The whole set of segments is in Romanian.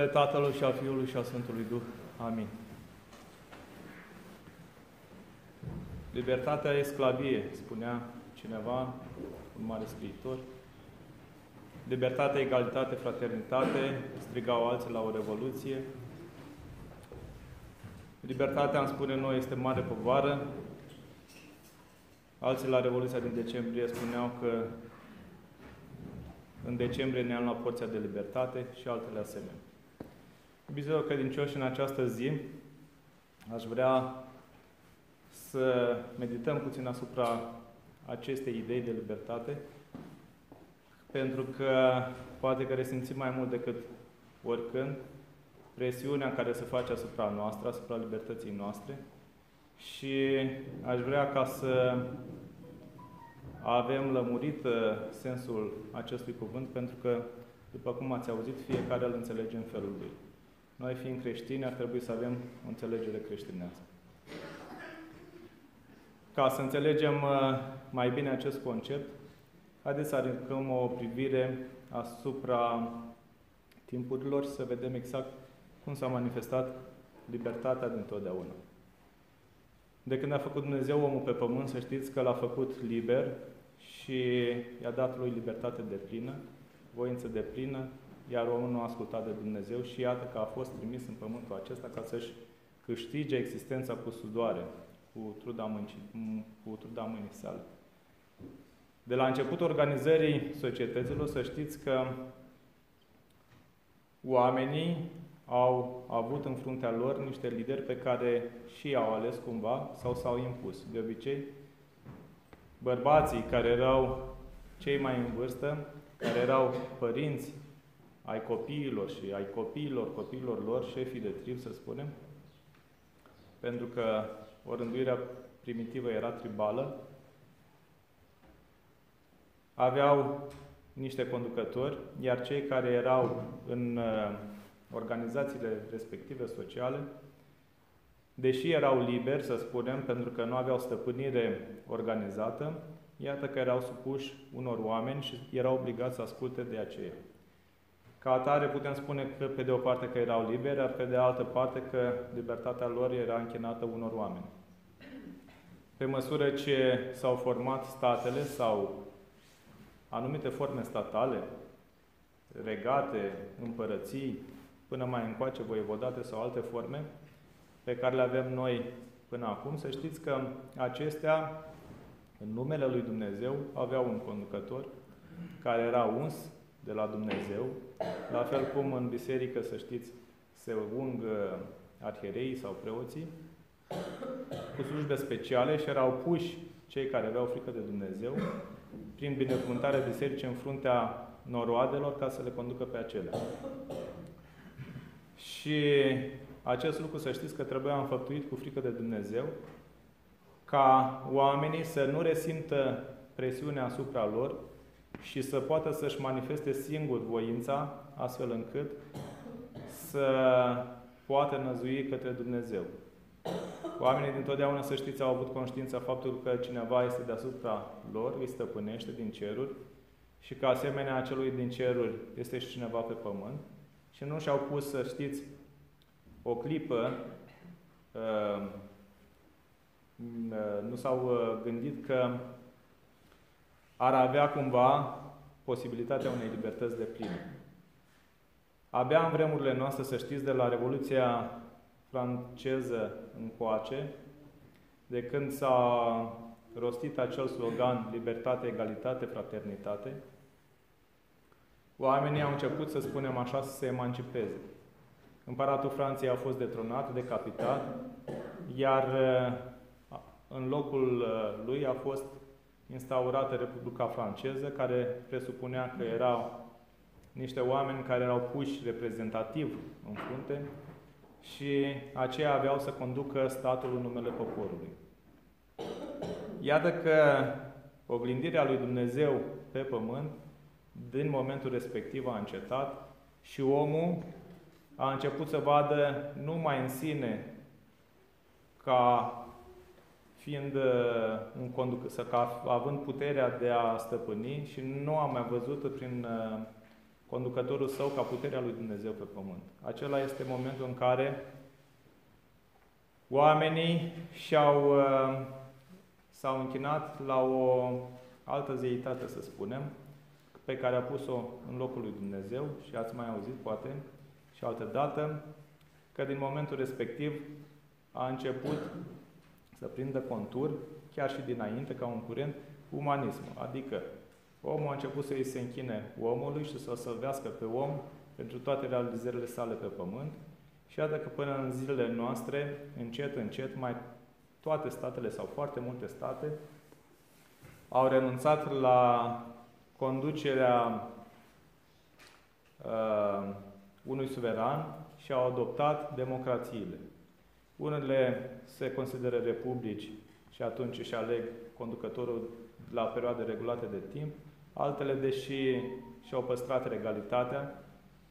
Tatălui și a Fiului și a Sfântului Duh. Amin. Libertatea e sclavie, spunea cineva, un mare scriitor. Libertate, egalitate, fraternitate, strigau alții la o revoluție. Libertatea, îmi spune noi, este mare povară. Alții la Revoluția din decembrie spuneau că în decembrie ne-am luat porția de libertate și altele asemenea. Iubiților credincioși, în această zi aș vrea să medităm puțin asupra acestei idei de libertate, pentru că poate că resimțim mai mult decât oricând presiunea care se face asupra noastră, asupra libertății noastre, și aș vrea ca să avem lămurit sensul acestui cuvânt, pentru că, după cum ați auzit, fiecare îl înțelege în felul lui. Noi, fiind creștini, ar trebui să avem o înțelegere creștinească. Ca să înțelegem mai bine acest concept, haideți să aruncăm o privire asupra timpurilor și să vedem exact cum s-a manifestat libertatea dintotdeauna. De când a făcut Dumnezeu omul pe pământ, să știți că l-a făcut liber și i-a dat lui libertate deplină, voință deplină, iar omul nu a ascultat de Dumnezeu și iată că a fost trimis în pământul acesta ca să-și câștige existența cu sudoare, cu truda mâinii sale. De la începutul organizării societăților, să știți că oamenii au avut în fruntea lor niște lideri pe care și i-au ales cumva sau s-au impus. De obicei, bărbații care erau cei mai în vârstă, care erau părinți ai copiilor și ai copiilor lor, șefii de trib, să spunem, pentru că o rânduirea primitivă era tribală, aveau niște conducători, iar cei care erau în organizațiile respective sociale, deși erau liberi, să spunem, pentru că nu aveau stăpânire organizată, iată că erau supuși unor oameni și erau obligați să asculte de aceea. Ca atare putem spune că, pe de o parte, că erau liberi, dar pe de altă parte că libertatea lor era închinată unor oameni. Pe măsură ce s-au format statele sau anumite forme statale, regate, împărății, până mai încoace voievodate sau alte forme, pe care le avem noi până acum, să știți că acestea, în numele lui Dumnezeu, aveau un conducător care era uns de la Dumnezeu, la fel cum în biserică, să știți, se ung arhiereii sau preoții, cu slujbe speciale și erau puși cei care aveau frică de Dumnezeu, prin binecuvântarea bisericii în fruntea noroadelor, ca să le conducă pe acelea. Și acest lucru, să știți că trebuia înfăptuit cu frică de Dumnezeu, ca oamenii să nu resimtă presiunea asupra lor și să poată să-și manifeste singur voința, astfel încât să poată năzui către Dumnezeu. Oamenii dintotdeauna, să știți, au avut conștiința faptului că cineva este deasupra lor, îi stăpânește din ceruri și că asemenea acelui din ceruri este și cineva pe pământ. Și nu și-au pus, să știți, o clipă, nu s-au gândit că ar avea cumva posibilitatea unei libertăți depline. Abia în vremurile noastre, să știți, de la Revoluția franceză încoace, de când s-a rostit acel slogan libertate, egalitate, fraternitate, oamenii au început, să spunem așa, să se emancipeze. Împăratul Franței a fost detronat, decapitat, iar în locul lui a fost instaurată Republica Franceză, care presupunea că erau niște oameni care erau puși reprezentativ în frunte și aceia aveau să conducă statul în numele poporului. Iată că oglindirea lui Dumnezeu pe pământ, din momentul respectiv, a încetat și omul a început să vadă numai în sine ca fiind având puterea de a stăpâni și nu am mai văzut prin conducătorul său ca puterea lui Dumnezeu pe pământ. Acela este momentul în care oamenii s-au închinat la o altă zeitate, să spunem, pe care a pus-o în locul lui Dumnezeu și ați mai auzit, poate, și altă dată, că din momentul respectiv a început să prindă contur, chiar și dinainte, ca un curent, umanismul. Adică omul a început să îi se închine omului și să o sălvească pe om pentru toate realizările sale pe pământ. Și iată că până în zilele noastre, încet, încet, mai toate statele sau foarte multe state au renunțat la conducerea unui suveran și au adoptat democrațiile. Unele se consideră republici și atunci își aleg conducătorul la perioade regulate de timp, altele, deși și-au păstrat regalitatea,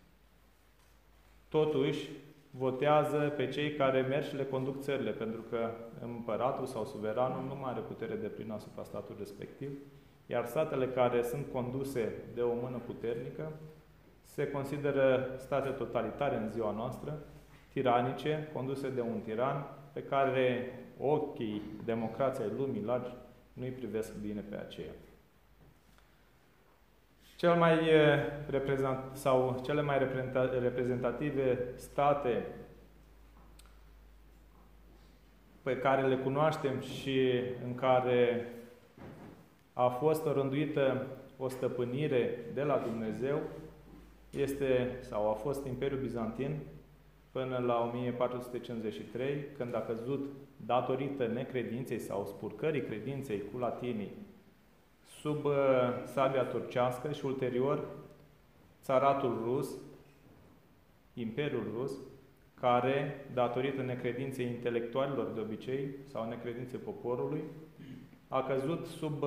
totuși votează pe cei care merg și le conduc țările, pentru că împăratul sau suveranul nu mai are putere deplină asupra statului respectiv, iar statele care sunt conduse de o mână puternică se consideră state totalitare în ziua noastră, tiranice, conduse de un tiran, pe care ochii democrației lumii largi nu-i privesc bine pe aceea. Cele mai reprezentative state pe care le cunoaștem și în care a fost rânduită o stăpânire de la Dumnezeu a fost Imperiul Bizantin până la 1453, când a căzut datorită necredinței sau spurcării credinței cu latinii sub sabia turcească și ulterior țaratul rus, Imperiul Rus, care, datorită necredinței intelectualilor de obicei sau necredinței poporului, a căzut sub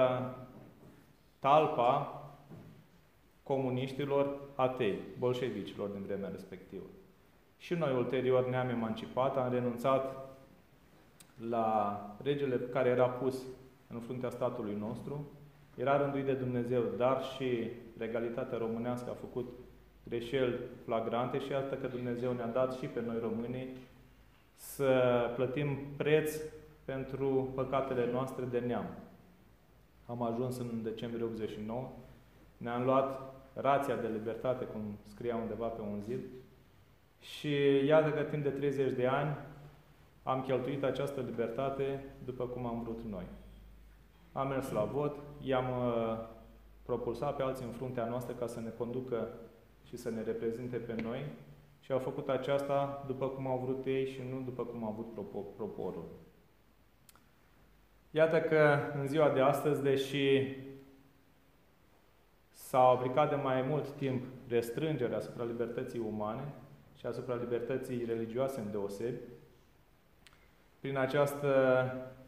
talpa comuniștilor atei, bolșevicilor din vremea respectivă. Și noi, ulterior, ne-am emancipat, am renunțat la regele care era pus în fruntea statului nostru, era rânduit de Dumnezeu, dar și regalitatea românească a făcut greșeli flagrante și iată că Dumnezeu ne-a dat și pe noi românii să plătim preț pentru păcatele noastre de neam. Am ajuns în decembrie 89, ne-am luat rația de libertate, cum scria undeva pe un zid, și iată că timp de 30 de ani am cheltuit această libertate după cum am vrut noi. Am mers la vot, i-am propulsat pe alții în fruntea noastră ca să ne conducă și să ne reprezinte pe noi și au făcut aceasta după cum au vrut ei și nu după cum a vrut poporul. Iată că în ziua de astăzi, deși s-a aplicat de mai mult timp restrângerea asupra libertății umane și asupra libertății religioase îndeosebi, prin această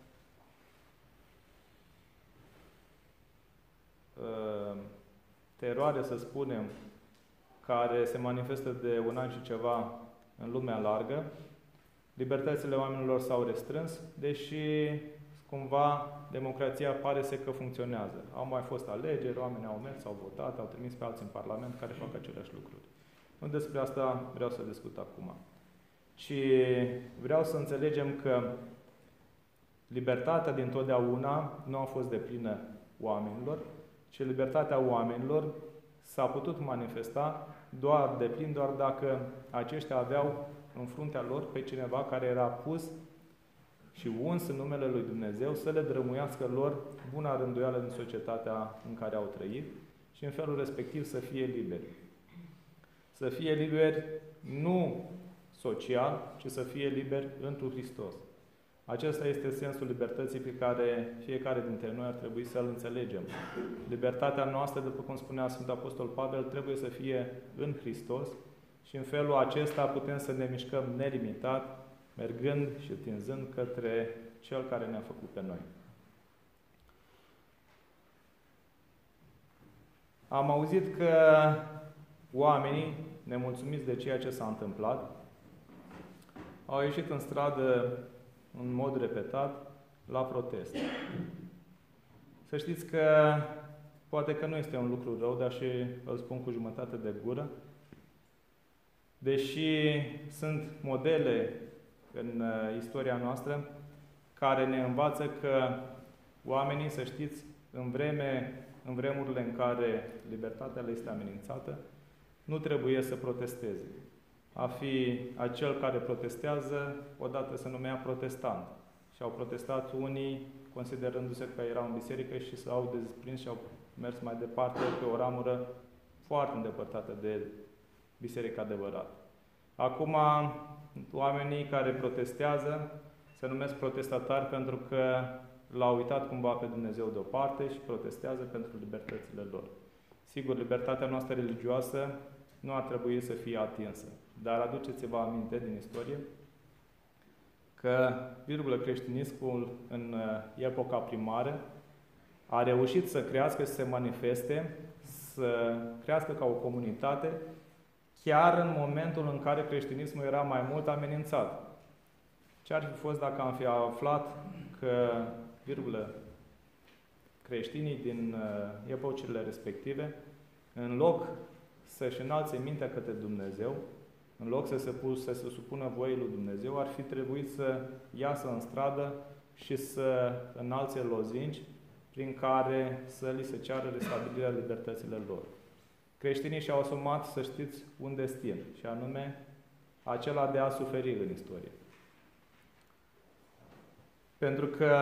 teroare, să spunem, care se manifestă de un an și ceva în lumea largă, libertățile oamenilor s-au restrâns, deși cumva democrația pare că funcționează. Au mai fost alegeri, oamenii au mers, au votat, au trimis pe alții în Parlament care fac aceleași lucruri. Nu despre asta vreau să discut acum, ci vreau să înțelegem că libertatea dintotdeauna nu a fost deplină oamenilor, ci libertatea oamenilor s-a putut manifesta doar dacă aceștia aveau în fruntea lor pe cineva care era pus și uns în numele lui Dumnezeu să le drămuiască lor buna rânduială din societatea în care au trăit și în felul respectiv să fie liberi. Să fie liberi nu social, ci să fie liberi întru Hristos. Acesta este sensul libertății pe care fiecare dintre noi ar trebui să-l înțelegem. Libertatea noastră, după cum spunea Sfântul Apostol Pavel, trebuie să fie în Hristos și în felul acesta putem să ne mișcăm nelimitat, mergând și tinzând către Cel care ne-a făcut pe noi. Am auzit că oamenii, nemulțumiți de ceea ce s-a întâmplat, au ieșit în stradă în mod repetat la protest. Să știți că Poate că nu este un lucru rău, dar și îl spun cu jumătate de gură. Deși sunt modele în istoria noastră care ne învață că oamenii, să știți, în vremurile în care libertatea le este amenințată, nu trebuie să protesteze. A fi acel care protestează, odată se numea protestant. Și au protestat unii, considerându-se că erau în biserică și s-au desprins și au mers mai departe pe o ramură foarte îndepărtată de biserica adevărată. Acum, oamenii care protestează se numesc protestatari pentru că l-au uitat cumva pe Dumnezeu deoparte și protestează pentru libertățile lor. Sigur, libertatea noastră religioasă nu ar trebui să fie atinsă. Dar aduceți-vă aminte din istorie că, creștinismul în epoca primară a reușit să crească, să se manifeste, să crească ca o comunitate, chiar în momentul în care creștinismul era mai mult amenințat. Ce ar fi fost dacă am fi aflat că, creștinii din epocile respective, în loc să-și înalțe mintea către Dumnezeu, în loc să se supună voii lui Dumnezeu, ar fi trebuit să iasă în stradă și să înalțe lozinci prin care să li se ceară restabilirea libertăților lor. Creștinii și-au asumat, să știți, un destin, și anume acela de a suferi în istorie. Pentru că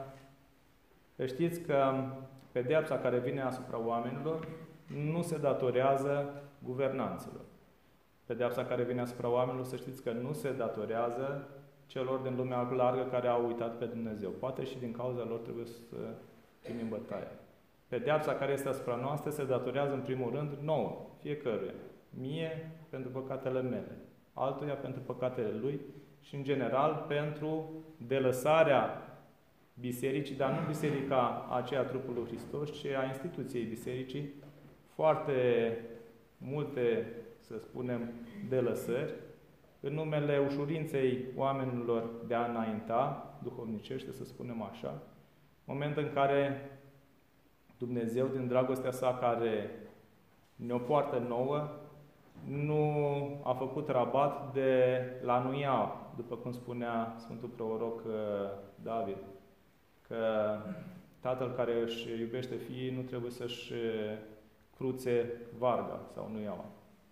știți că pedeapsa care vine asupra oamenilor nu se datorează guvernanților. Pedeapsa care vine asupra oamenilor, să știți că nu se datorează celor din lumea largă care au uitat pe Dumnezeu. Poate și din cauza lor trebuie să primim bătaie. Pedeapsa care este asupra noastră se datorează în primul rând nouă, fiecăruia. Mie pentru păcatele mele, altuia pentru păcatele lui și în general pentru delăsarea bisericii, dar nu biserica aceea trupul lui Hristos, ci a instituției bisericii, foarte multe, să spunem, delăsări, în numele ușurinței oamenilor de a înainta, duhovnicește, să spunem așa, moment în care Dumnezeu, din dragostea sa care ne-o poartă nouă, nu a făcut rabat de la nu ia, după cum spunea Sfântul Proroc David, că tatăl care își iubește fiii nu trebuie să-și cruțe varga sau nu iau.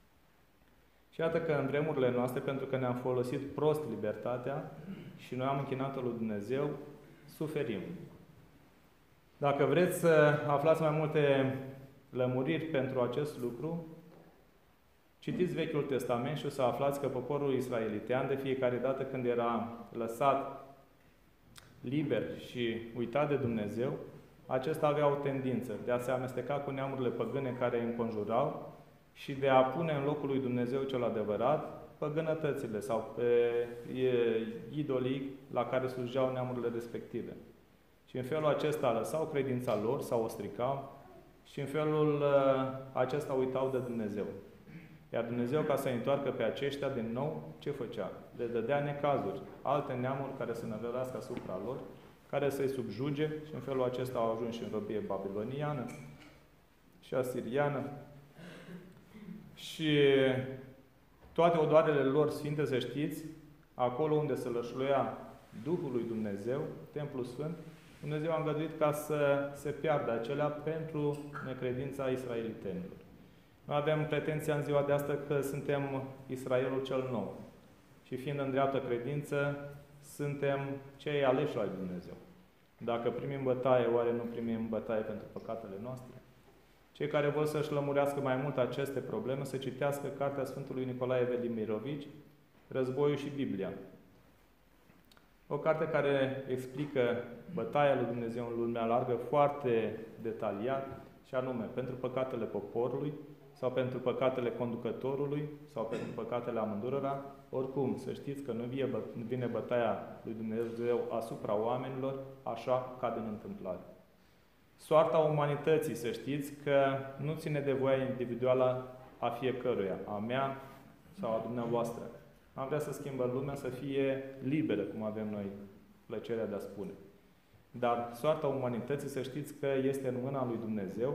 Și iată că în vremurile noastre, pentru că ne-am folosit prost libertatea și noi am închinat-o lui Dumnezeu, suferim. Dacă vreți să aflați mai multe lămuriri pentru acest lucru, citiți Vechiul Testament și o să aflați că poporul israelitean, de fiecare dată când era lăsat liber și uitat de Dumnezeu, acesta avea o tendință de a se amesteca cu neamurile păgâne care îi înconjurau și de a pune în locul lui Dumnezeu cel adevărat păgânătățile sau pe idolii la care slujeau neamurile respective. Și în felul acesta lăsau credința lor sau o stricau și în felul acesta uitau de Dumnezeu. Iar Dumnezeu, ca să întoarcă pe aceștia din nou, ce făcea? Le dădea necazuri, alte neamuri care să năvălească asupra lor, care să-i subjuge și în felul acesta au ajuns și în robie babiloniană și asiriană. Și toate odoarele lor sfinte, să știți, acolo unde se lășluia Duhul lui Dumnezeu, Templul Sfânt, Dumnezeu a îngăduit ca să se piardă acelea pentru necredința israelitenilor. Noi avem pretenția în ziua de astăzi că suntem Israelul cel nou. Și fiind în dreaptă credință, suntem cei aleși ai Dumnezeu. Dacă primim bătaie, oare nu primim bătaie pentru păcatele noastre? Cei care vor să-și lămurească mai mult aceste probleme, să citească cartea Sfântului Nicolae Velimirovici, Războiul și Biblia. O carte care explică bătaia lui Dumnezeu în lumea largă foarte detaliat, și anume pentru păcatele poporului, sau pentru păcatele conducătorului, sau pentru păcatele amândurora. Oricum, să știți că nu vine bătaia lui Dumnezeu asupra oamenilor, așa ca din întâmplare. Soarta umanității, să știți că nu ține de voia individuală a fiecăruia, a mea sau a dumneavoastră. Am vrea să schimbăm lumea să fie liberă, cum avem noi plăcerea de a spune. Dar soarta umanității, să știți că este în mâna lui Dumnezeu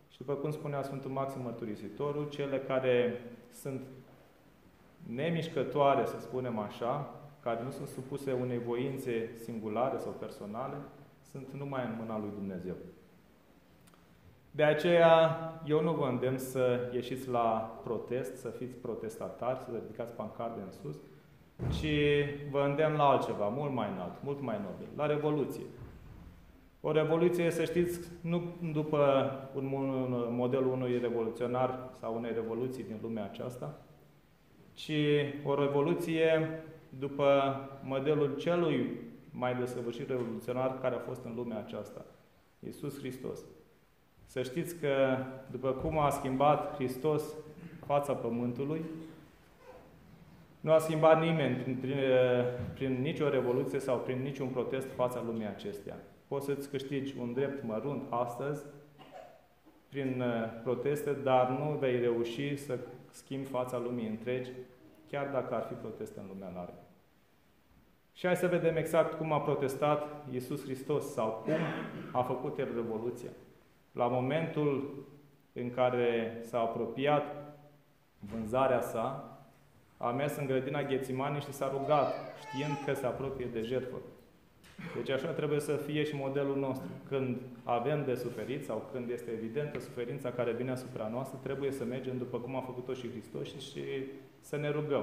Și după cum spunea Sfântul Maxim Mărturisitorul, cele care sunt nemișcătoare, să spunem așa, care nu sunt supuse unei voințe singulare sau personale, sunt numai în mâna lui Dumnezeu. De aceea, eu nu vă îndemn să ieșiți la protest, să fiți protestatari, să ridicați pancarde în sus, ci vă îndemn la altceva, mult mai înalt, mult mai nobil, la revoluție. O revoluție, să știți, nu după modelul unui revoluționar sau unei revoluții din lumea aceasta, ci o revoluție după modelul celui mai desăvârșit revoluționar care a fost în lumea aceasta, Iisus Hristos. Să știți că, după cum a schimbat Hristos fața pământului, nu a schimbat nimeni prin nicio revoluție sau prin niciun protest fața lumii acesteia. Poți să-ți câștigi un drept mărunt astăzi prin proteste, dar nu vei reuși să schimbi fața lumii întregi, chiar dacă ar fi proteste în lumea largă. Și hai să vedem exact cum a protestat Iisus Hristos sau cum a făcut El revoluția. La momentul în care s-a apropiat vânzarea sa, a mers în grădina Ghețimani și s-a rugat, știind că se apropie de jertfă. Deci așa trebuie să fie și modelul nostru. Când avem de suferit sau când este evidentă suferința care vine asupra noastră, trebuie să mergem după cum a făcut-o și Hristos și să ne rugăm.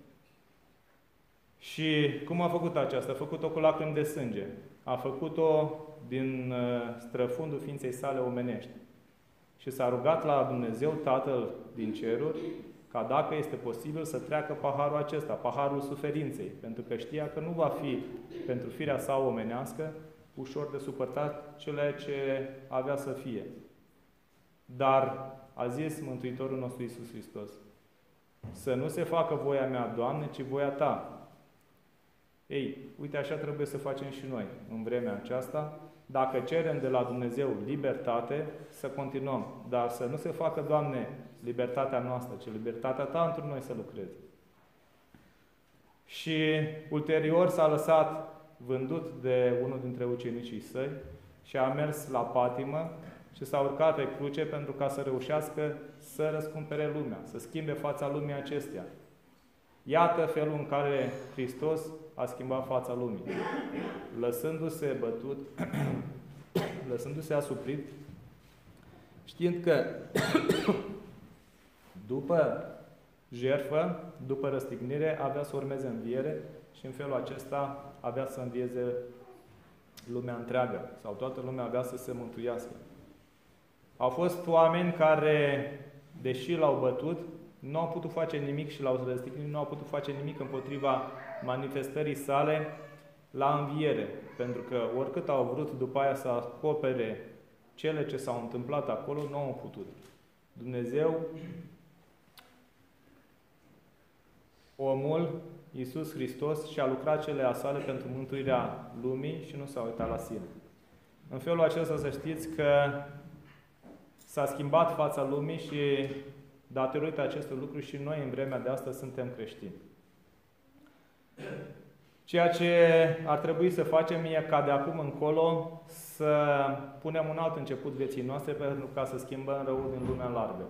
Și cum a făcut aceasta? A făcut-o cu lacrimi de sânge. A făcut-o din străfundul ființei sale omenești. Și s-a rugat la Dumnezeu Tatăl din ceruri ca dacă este posibil să treacă paharul acesta, paharul suferinței, pentru că știa că nu va fi pentru firea sa omenească ușor de suportat cele ce avea să fie. Dar a zis Mântuitorul nostru Iisus Hristos, să nu se facă voia mea, Doamne, ci voia Ta. Ei, uite, așa trebuie să facem și noi în vremea aceasta. Dacă cerem de la Dumnezeu libertate, să continuăm. Dar să nu se facă, Doamne, libertatea noastră, ci libertatea Ta într noi să lucrezi. Și ulterior s-a lăsat vândut de unul dintre ucenicii săi și a mers la patimă și s-a urcat pe cruce pentru ca să reușească să răscumpere lumea, să schimbe fața lumii acesteia. Iată felul în care Hristos a schimbat fața lumii. Lăsându-se bătut, lăsându-se asuprit, știind că după jertfă, după răstignire, avea să urmeze înviere și în felul acesta avea să învieze lumea întreagă sau toată lumea avea să se mântuiască. Au fost oameni care, deși l-au bătut, nu au putut face nimic și l-au răstignit, nu au putut face nimic împotriva manifestării sale la înviere. Pentru că oricât au vrut după aia să acopere cele ce s-au întâmplat acolo, nu au putut. Dumnezeu, omul, Iisus Hristos, și-a lucrat cele a sale pentru mântuirea lumii și nu s-a uitat la sine. În felul acesta să știți că s-a schimbat fața lumii și datorită acestor lucruri și noi în vremea de astăzi suntem creștini. Ceea ce ar trebui să facem e ca de acum încolo să punem un alt început vieții noastre pentru ca să schimbăm răul din lumea largă.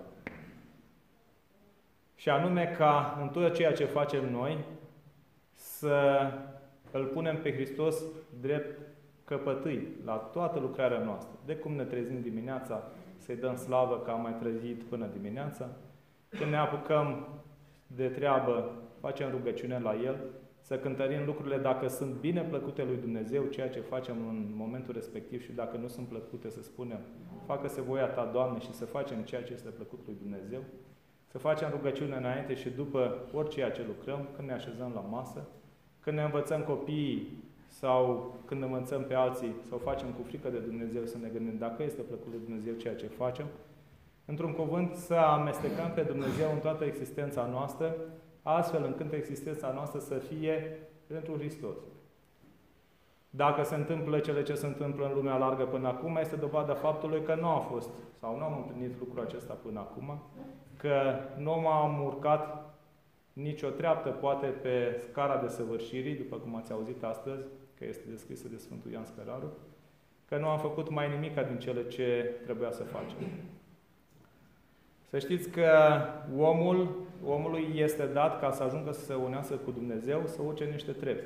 Și anume ca în tot ceea ce facem noi să îl punem pe Hristos drept căpătâi la toată lucrarea noastră. De cum ne trezim dimineața, să-i dăm slavă că am mai trezit până dimineața. Când ne apucăm de treabă, facem rugăciune la El, să cântărim lucrurile dacă sunt bine plăcute lui Dumnezeu, ceea ce facem în momentul respectiv și dacă nu sunt plăcute, să spunem, facă-se voia Ta, Doamne, și să facem ceea ce este plăcut lui Dumnezeu. Să facem rugăciune înainte și după orice ce lucrăm, când ne așezăm la masă, când ne învățăm copiii sau când învățăm pe alții, să o facem cu frică de Dumnezeu, să ne gândim dacă este plăcut lui Dumnezeu ceea ce facem. Într-un cuvânt, să amestecăm pe Dumnezeu în toată existența noastră, astfel încât existența noastră să fie pentru Hristos. Dacă se întâmplă cele ce se întâmplă în lumea largă până acum, este dovada faptului că nu a fost sau nu am împlinit lucrul acesta până acum, că nu am urcat nicio treaptă, poate pe scara desăvârșirii, după cum ați auzit astăzi, că este descrisă de Sfântul Ioan Scăraru, că nu am făcut mai nimica din cele ce trebuia să facem. Să știți că omului este dat ca să ajungă să se unească cu Dumnezeu, să urce niște trepte.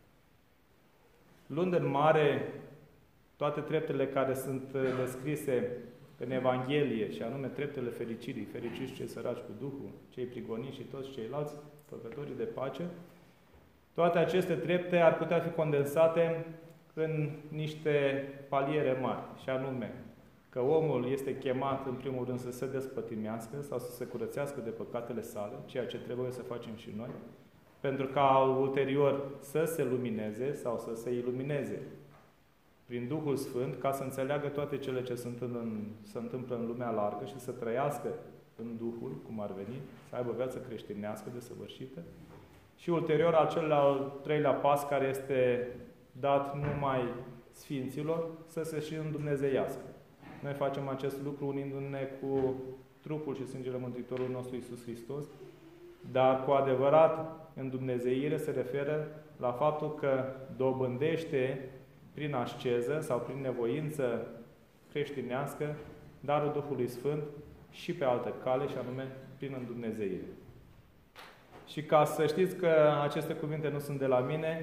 Luând în mare toate treptele care sunt descrise în Evanghelie, și anume treptele fericirii, fericiți cei săraci cu Duhul, cei prigoniți și toți ceilalți făcătorii de pace, toate aceste trepte ar putea fi condensate în niște paliere mari, și anume că omul este chemat în primul rând să se despătimească sau să se curățească de păcatele sale, ceea ce trebuie să facem și noi, pentru ca ulterior să se lumineze sau să se ilumineze prin Duhul Sfânt, ca să înțeleagă toate cele ce se întâmplă în lumea largă și să trăiască în Duhul, cum ar veni, să aibă viață creștinească desăvârșită. Și ulterior, acel al treilea pas care este dat numai Sfinților, să se și îndumnezeiască. Noi facem acest lucru unindu-ne cu trupul și sângele Mântuitorului nostru Iisus Hristos, dar cu adevărat îndumnezeire se referă la faptul că dobândește prin asceză sau prin nevoință creștinească darul Duhului Sfânt și pe altă cale, și anume prin îndumnezeire. Și ca să știți că aceste cuvinte nu sunt de la mine,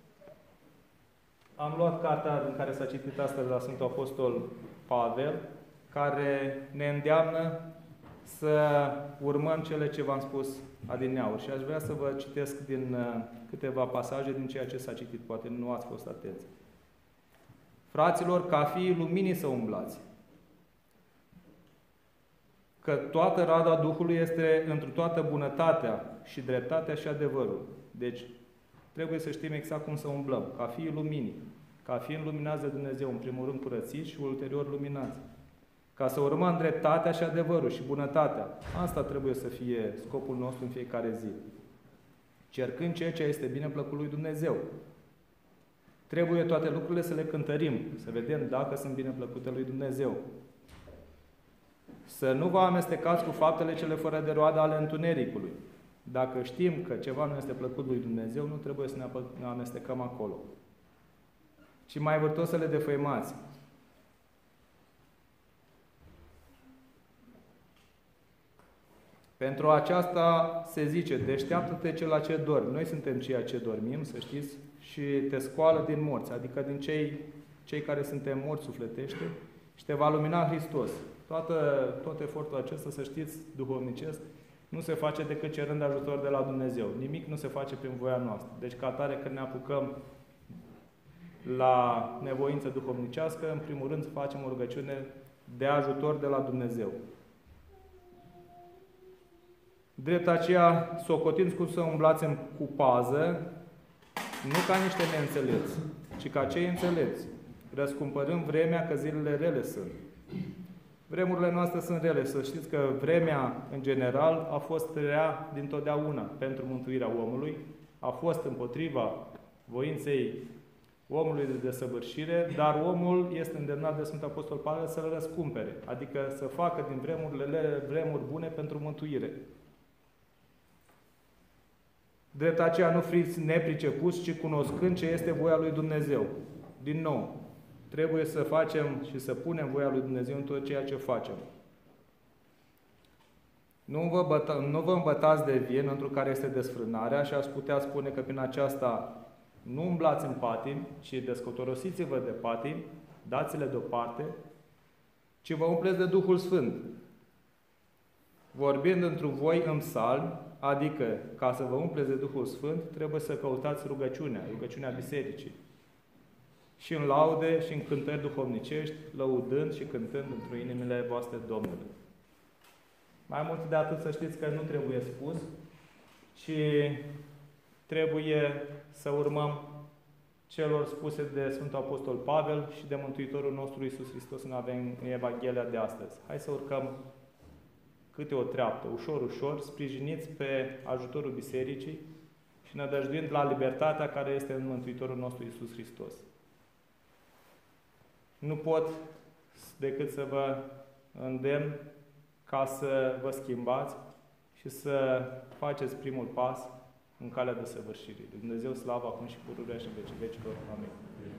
am luat cartea în care s-a citit astăzi la Sfântul Apostol Pavel, care ne îndeamnă să urmăm cele ce v-am spus adineauri. Și aș vrea să vă citesc din câteva pasaje din ceea ce s-a citit. Poate nu ați fost atenți. Fraților, ca fiii luminii să umblați, că toată rada Duhului este întru toată bunătatea și dreptatea și adevărul. Deci, trebuie să știm exact cum să umblăm. Ca fiii luminii. Ca fiind luminați de Dumnezeu, în primul rând curățiți și ulterior luminați. Ca să urmăm dreptatea și adevărul și bunătatea. Asta trebuie să fie scopul nostru în fiecare zi. Cercând ceea ce este bine plăcut lui Dumnezeu. Trebuie toate lucrurile să le cântărim, să vedem dacă sunt bine plăcute lui Dumnezeu. Să nu vă amestecați cu faptele cele fără de roadă ale întunericului. Dacă știm că ceva nu este plăcut lui Dumnezeu, nu trebuie să ne amestecăm acolo. Și mai vârtos să le defăimați. Pentru aceasta se zice, deșteaptă-te ce la ce dormi. Noi suntem ceea ce dormim, să știți, și te scoală din morți, adică din cei care suntem morți sufletește, și te va lumina Hristos. Tot efortul acesta, să știți, duhovnicesc, nu se face decât cerând ajutor de la Dumnezeu. Nimic nu se face prin voia noastră. Deci, ca atare, când ne apucăm la nevoință duhovnicească, în primul rând facem o rugăciune de ajutor de la Dumnezeu. Drept aceea, socotiți cum să umblați cu pază, nu ca niște neînțelepți, ci ca cei înțelepți, răscumpărând vremea, că zilele rele sunt. Vremurile noastre sunt rele. Să știți că vremea, în general, a fost rea dintotdeauna pentru mântuirea omului, a fost împotriva voinței omului de desăvârșire, dar omul este îndemnat de Sfântul Apostol Pavel să-l răscumpere, adică să facă din vremurile vremuri bune pentru mântuire. Drept aceea nu fiți nepricepuți, ci cunoscând ce este voia lui Dumnezeu. Din nou, trebuie să facem și să punem voia lui Dumnezeu în tot ceea ce facem. Nu vă îmbătați de vin, într-o care este desfrânarea, și aș putea spune că prin aceasta nu umblați în patimi, ci descotorosiți-vă de patimi, dați-le deoparte, ci vă umpleți de Duhul Sfânt, vorbind întru voi în psalmi, adică, ca să vă umpleți de Duhul Sfânt, trebuie să căutați rugăciunea bisericii. Și în laude și în cântări duhovnicești, lăudând și cântând într-o inimile voastre Domnului. Mai mult de atât, să știți că nu trebuie spus, ci trebuie să urmăm celor spuse de Sfântul Apostol Pavel și de Mântuitorul nostru Iisus Hristos în Evanghelia de astăzi. Hai să urcăm câte o treaptă, ușor, ușor, sprijiniți pe ajutorul Bisericii și nădăjduind la libertatea care este în Mântuitorul nostru Iisus Hristos. Nu pot decât să vă îndemn ca să vă schimbați și să faceți primul pas în calea desăvârșirii. Dumnezeu slavă acum și pururea și în vecii vecilor. Amin.